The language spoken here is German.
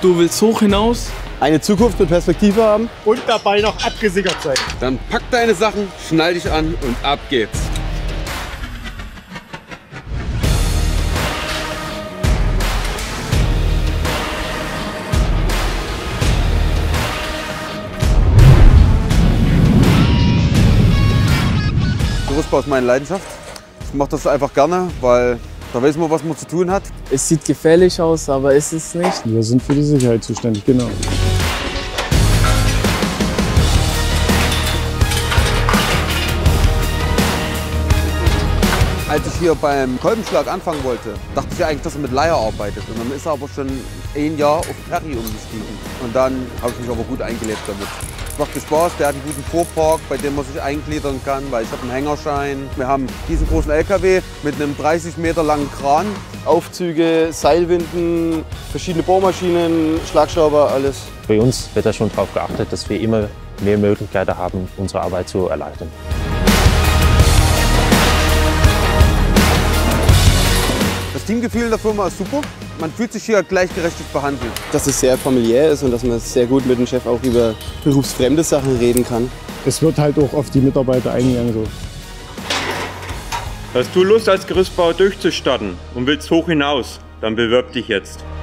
Du willst hoch hinaus? Eine Zukunft mit Perspektive haben? Und dabei noch abgesichert sein. Dann pack deine Sachen, schnall dich an und ab geht's. Gerüstbau ist meine Leidenschaft. Ich mache das einfach gerne, weil da weiß man, was man zu tun hat. Es sieht gefährlich aus, aber ist es nicht. Wir sind für die Sicherheit zuständig, genau. Als ich hier beim Kolbenschlag anfangen wollte, dachte ich eigentlich, dass er mit Leier arbeitet. Und dann ist er aber schon ein Jahr auf Perry umgestiegen. Und dann habe ich mich aber gut eingelebt damit. Es macht mir Spaß, der hat einen guten Fuhrpark, bei dem man sich eingliedern kann, weil ich habe einen Hängerschein. Wir haben diesen großen LKW mit einem 30 Meter langen Kran. Aufzüge, Seilwinden, verschiedene Bohrmaschinen, Schlagschrauber, alles. Bei uns wird da schon darauf geachtet, dass wir immer mehr Möglichkeiten haben, unsere Arbeit zu erleichtern. Das Teamgefühl in der Firma ist super. Man fühlt sich hier gleichberechtigt behandelt. Dass es sehr familiär ist und dass man sehr gut mit dem Chef auch über berufsfremde Sachen reden kann. Es wird halt auch auf die Mitarbeiter eingegangen. So. Hast du Lust als Gerüstbauer durchzustarten und willst hoch hinaus? Dann bewirb dich jetzt.